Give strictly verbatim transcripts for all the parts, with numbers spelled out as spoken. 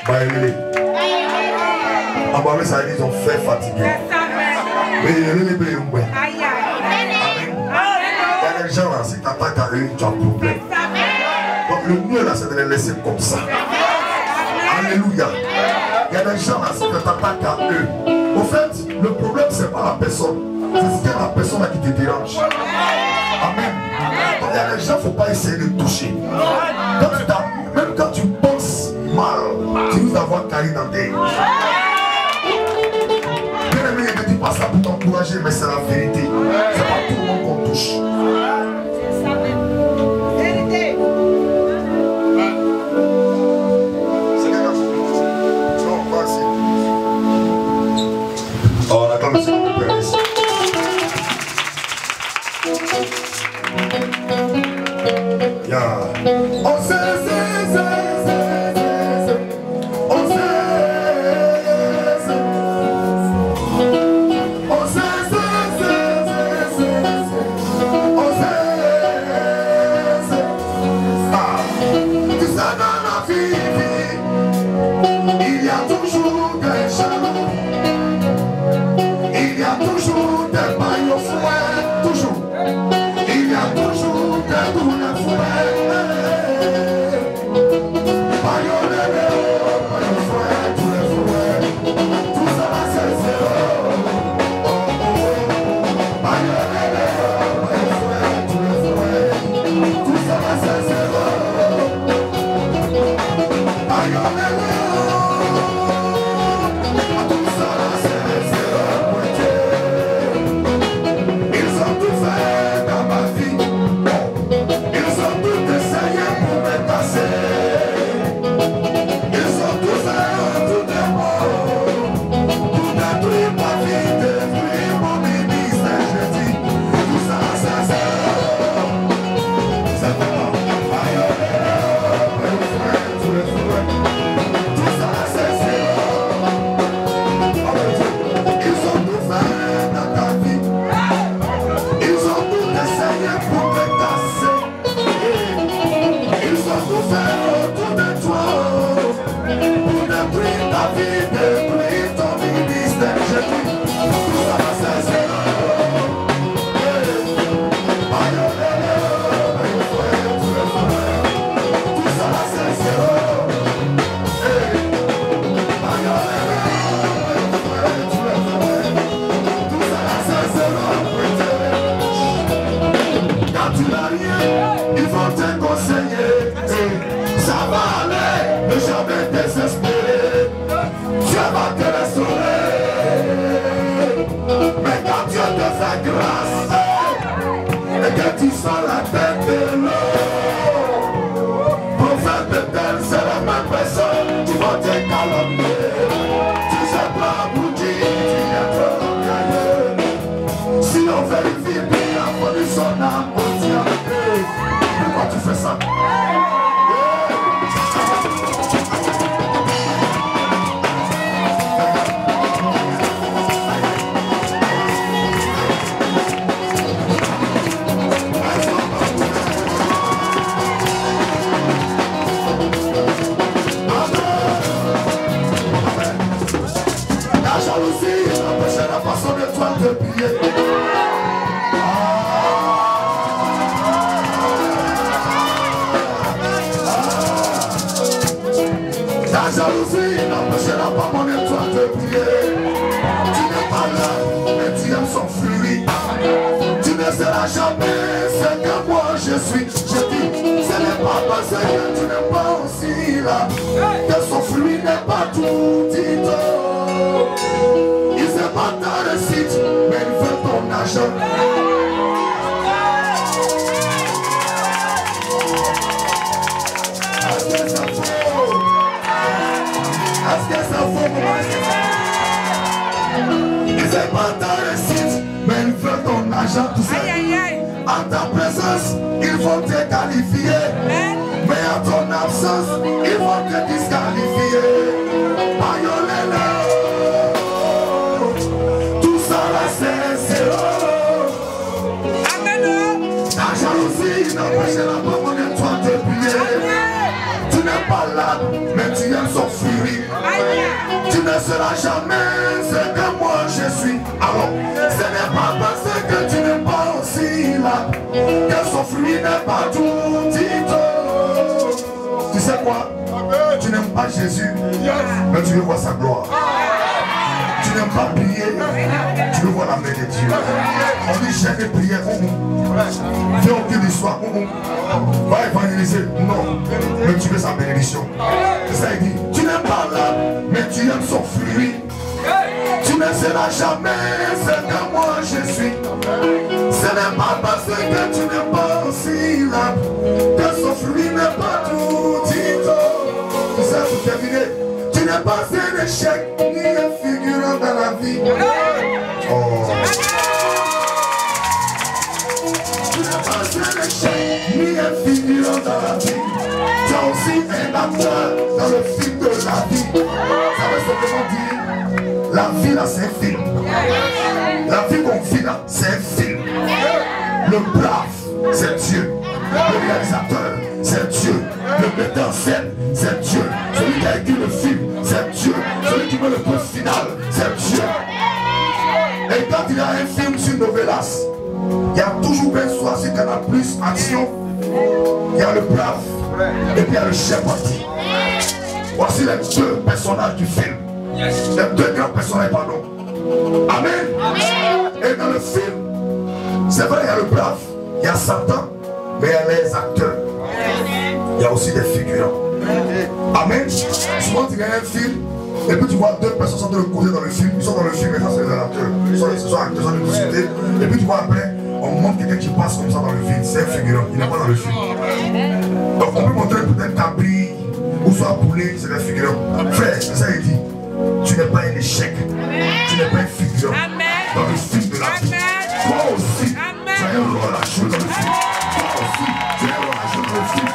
Baïlé. En bas, ça dit ils ont fait fatiguer. Mais il y a des pays où. Il y a des gens là, si tu attaques à eux, tu as un problème. Donc le mieux là, c'est de les laisser comme ça. Alléluia. Il y a des gens là, si tu attaques à eux. Au fait, le problème, c'est pas la personne. C'est la personne là qui te dérange. Amen. Donc il y a des gens, il ne faut pas essayer de toucher. Quand tu même quand tu penses mal, tu risques d'avoir carré dans tes. Bien aimé, je ne dis pas ça pour t'encourager, mais c'est la vérité. C'est pas tout le monde qu'on touche. Oh, on attend le Seigneur de Père ici. Yeah. On sait, c'est, c'est, c'est, c'est. On sait, c'est. On sait, c'est, c'est, c'est, c'est. On sait, c'est. Ah. Tu sais, dans la vie, il y a toujours des jaloux. Il y a toujours des mailles au fouet, toujours. Il y a toujours des boules de fouet. Mailles au lélé, mailles au fouet, tous les fouets. Tout ça va c'est zéro. Mailles au lélé, mailles au fouet, tous les fouets. Tout ça va c'est zéro. Mailles au lélé. Tu sens la tête de l'eau. Prophète de tel, c'est la même personne. Tu vas te calomnier. Tu sais pas pour dire, tu es trop engagé. Si on vérifie bien, on dit son âme entière. Pourquoi tu fais ça? La jalousie n'empêchera pas mon étoile de briller. Tu n'es pas là, mais tu aimes son furie. Tu ne seras jamais ce que moi je suis. Je dis, ce n'est pas parce que tu n'es pas aussi là que son fruit n'est pas tout dit. Il sait pas ta réussite, mais il veut ton argent. Est-ce que ça faut? Est-ce que ça faut? Il sait pas ta réussite, mais il veut ton argent, tout ça. En ta présence, ils vont te qualifier. Mais à ton absence, ils vont te disqualifier. Aïolele, tout ça là c'est zéro. Ta jalousie n'empêchera pas mon étoile de briller. Tu n'es n'es pas là, mais tu aimes son fruit. Tu ne seras jamais ce que moi je suis. Alors, ce n'est pas parce que tu n'es pas aussi là que son fruit n'est pas tout. Dis-toi. Tu sais quoi? Tu n'aimes pas Jésus, mais tu veux voir sa gloire. Tu n'aimes pas prier, tu veux voir la main de Dieu. On dit chaque prière, fais aucune histoire, va évangéliser. Non, mais tu veux sa bénédiction. C'est ça, il dit, tu n'es pas là, mais tu aimes son fruit. Tu ne seras jamais ce que moi je suis. Ce n'est pas parce que tu n'es pas aussi là que son fruit n'est pas tout. Tu sais, pour terminer, tu n'es pas un échec ni un figurant dans la vie. Oh. Tu n'es pas un échec ni un figurant dans la vie. Tu as aussi un acteur dans le film de la vie. Ça veut simplement dire, la vie là c'est un film. La vie qu'on vit là c'est un film. Le brave c'est Dieu. Le réalisateur c'est Dieu. Le metteur en scène c'est Dieu. Celui qui a écrit le film c'est Dieu. Celui qui met le point final c'est Dieu. Et quand il y a un film sur Novelas, il y a toujours un soir sur Canal Plus, action. Il y a le brave et puis il y a le chef parti. Voici les deux personnages du film. Les deux grands personnages, pardon. Amen. Amen. Et dans le film, c'est vrai, il y a le brave, il y a Satan, mais il y a les acteurs. Il y a aussi des figurants. Amen. Souvent tu regardes un film, et puis tu vois deux personnes sont de le côté dans le film, ils sont dans le film, et ça c'est les acteurs. Ils sont, ils sont acteurs, ils sont de discuter. Et puis tu vois après, on montre quelqu'un qui passe comme ça dans le film, c'est un figurant, il n'est pas dans le film. Donc on peut montrer peut-être cabri, ou soit poulet, c'est des figurants. Frère, c'est ça il dit. Tu n'es pas un échec. Amen. Tu n'es pas un figurant dans le film de la vie. Toi aussi, Amen. Tu as un rôle à jouer dans le film. Toi aussi, tu as un rôle à jouer dans le film.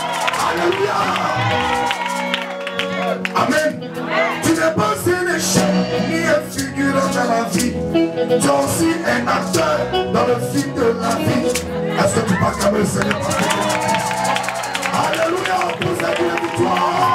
Alléluia. Amen. Amen. Tu n'es pas un échec ni un figurant dans la vie. Tu es aussi un acteur dans le film de la vie. Est-ce que tu peux acclamer le Seigneur? Alléluia. Pour cette victoire.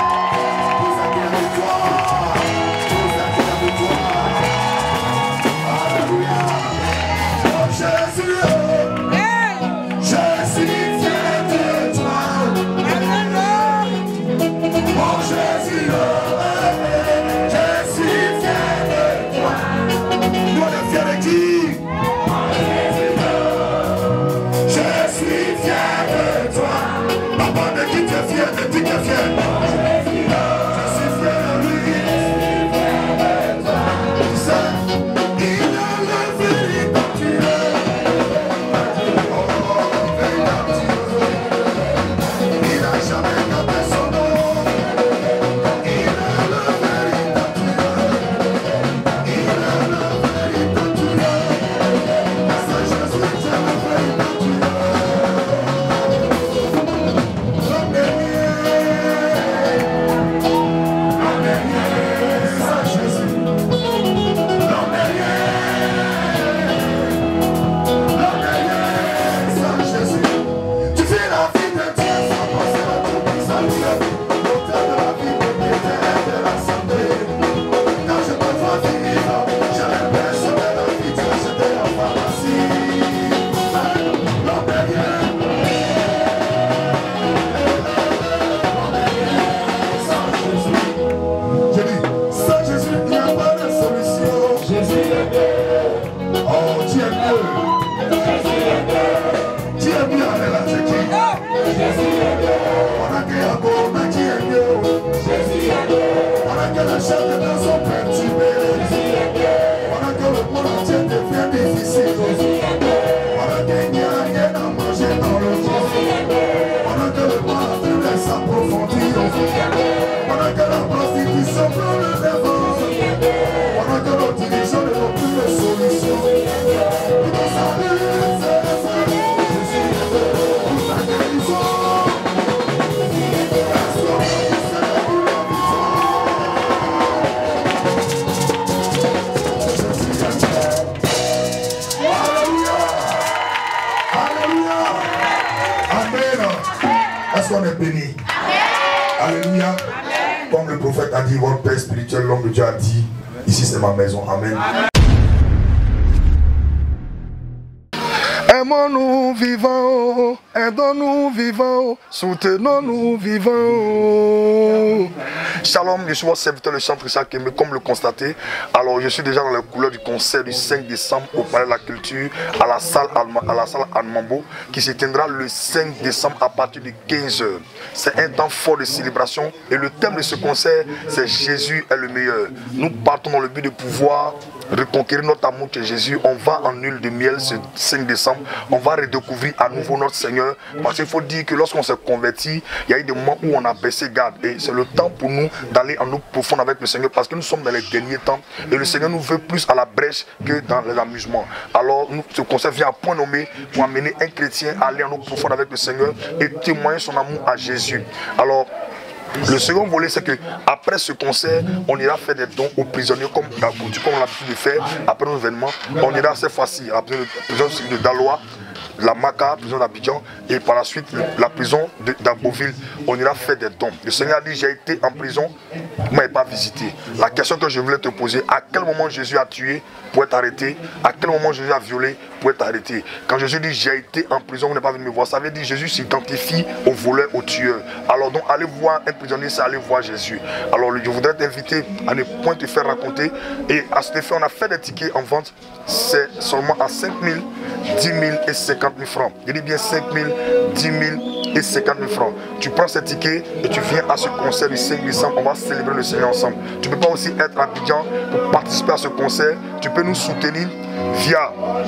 Alléluia. Comme le prophète a dit, votre père spirituel, l'homme de Dieu a dit, ici c'est ma maison. Amen. Amen. Aimons-nous vivants, aidons-nous vivants, soutenons-nous vivants. Shalom, je suis votre serviteur, le chanteur Isaac Aimé, comme le constatez. Alors, je suis déjà dans les couleurs du concert du cinq décembre au Palais de la Culture, à la salle à la salle Anne-Mambo, qui se tiendra le cinq décembre à partir de quinze heures. C'est un temps fort de célébration et le thème de ce concert, c'est Jésus est le meilleur. Nous partons dans le but de pouvoir reconquérir notre amour que Jésus. On va en huile de miel ce cinq décembre. On va redécouvrir à nouveau notre Seigneur. Parce qu'il faut dire que lorsqu'on s'est converti, il y a eu des moments où on a baissé garde. Et c'est le temps pour nous d'aller en eau profonde avec le Seigneur. Parce que nous sommes dans les derniers temps. Et le Seigneur nous veut plus à la brèche que dans les amusements. Alors nous, ce conseil vient à point nommé pour amener un chrétien à aller en eau profonde avec le Seigneur et témoigner son amour à Jésus. Alors, le second volet, c'est que après ce concert, on ira faire des dons aux prisonniers comme, comme on a l'habitude de faire après nos événements. On ira cette fois-ci à la prison de Daloa, la Maca, la prison d'Abidjan, et par la suite la prison d'Aboville. On ira faire des dons. Le Seigneur a dit, j'ai été en prison, vous ne m'avez pas visité. La question que je voulais te poser, à quel moment Jésus a tué pour être arrêté? À quel moment Jésus a violé pour être arrêté? Quand Jésus dit, j'ai été en prison, vous n'êtes pas venu me voir, ça veut dire que Jésus s'identifie au voleur, au tueur. Alors donc, allez voir un prisonnier, c'est aller voir Jésus. Alors je voudrais t'inviter à ne point te faire raconter. Et à cet effet, on a fait des tickets en vente. C'est seulement à cinq mille, dix mille et cinquante mille francs. Je dis bien cinq mille, dix mille et cinquante mille francs. Tu prends ces tickets et tu viens à ce concert du cinq décembre. On va célébrer le Seigneur ensemble. Tu ne peux pas aussi être à Abidjan pour participer à ce concert. Tu peux nous soutenir via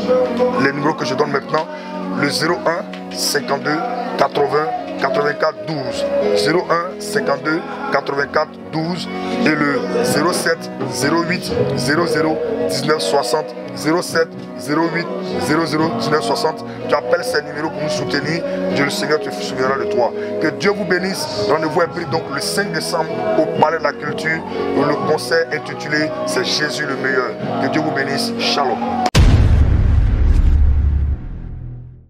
les numéros que je donne maintenant. Le zéro un cinquante-deux quatre-vingts quatre-vingt-quatre douze, zéro un cinquante-deux quatre-vingt-quatre douze et le zéro sept zéro huit zéro zéro dix-neuf soixante, zéro sept zéro huit zéro zéro dix-neuf soixante. Tu appelles ces numéros pour nous soutenir. Dieu le Seigneur te souviendra de toi. Que Dieu vous bénisse. Rendez-vous est pris donc le cinq décembre au Palais de la Culture. Le concert intitulé c'est Jésus le meilleur. Que Dieu vous bénisse. Shalom.